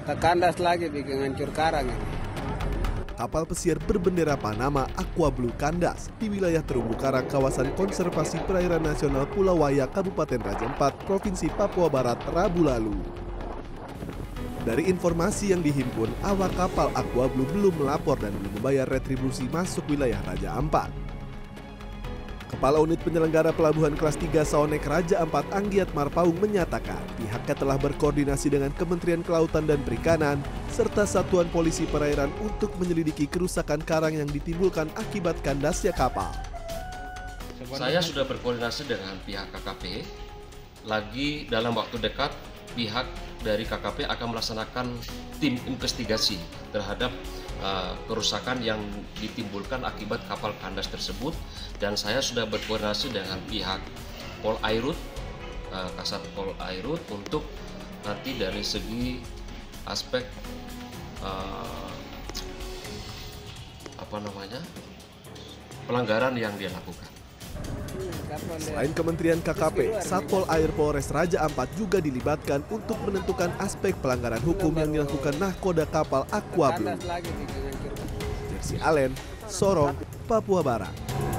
Kandas lagi bikin hancur karang ini. Kapal pesiar berbendera Panama Aqua Blue kandas di wilayah terumbu karang kawasan konservasi perairan nasional Pulau Waya, Kabupaten Raja Ampat, Provinsi Papua Barat, Rabu lalu. Dari informasi yang dihimpun, awak kapal Aqua Blue belum melapor dan belum membayar retribusi masuk wilayah Raja Ampat. Kepala Unit Penyelenggara Pelabuhan Kelas 3 Saonek Raja Ampat, Anggiat Marpaung, menyatakan pihaknya telah berkoordinasi dengan Kementerian Kelautan dan Perikanan serta Satuan Polisi Perairan untuk menyelidiki kerusakan karang yang ditimbulkan akibat kandasnya kapal. Saya sudah berkoordinasi dengan pihak KKP. Lagi dalam waktu dekat pihak dari KKP akan melaksanakan tim investigasi terhadap kerusakan yang ditimbulkan akibat kapal kandas tersebut, dan saya sudah berkoordinasi dengan pihak Polairut, Kasat Polairut, untuk nanti dari segi aspek pelanggaran yang dia lakukan. Selain Kementerian KKP, Satpol Air Polres Raja Ampat juga dilibatkan untuk menentukan aspek pelanggaran hukum yang dilakukan nahkoda kapal Aqua Blue. Jersey Allen, Sorong, Papua Barat.